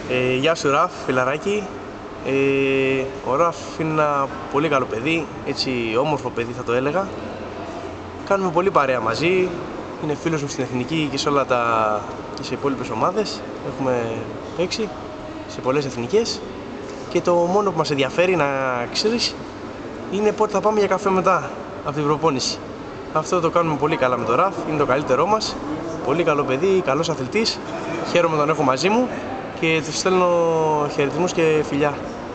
Γεια σου Ραφ, φιλαράκι. Ο Ραφ είναι ένα πολύ καλό παιδί, έτσι όμορφο παιδί θα το έλεγα. Κάνουμε πολύ παρέα μαζί, είναι φίλος μου στην εθνική και σε όλα και σε υπόλοιπες ομάδες. Έχουμε παίξει σε πολλές εθνικές και το μόνο που μας ενδιαφέρει να ξέρεις είναι πότε θα πάμε για καφέ μετά από την προπόνηση. Αυτό το κάνουμε πολύ καλά με τον Ραφ, είναι το καλύτερό μας. Πολύ καλό παιδί, καλός αθλητής. Χαίρομαι να τον έχω μαζί μου και του στέλνω χαιρετισμούς και φιλιά.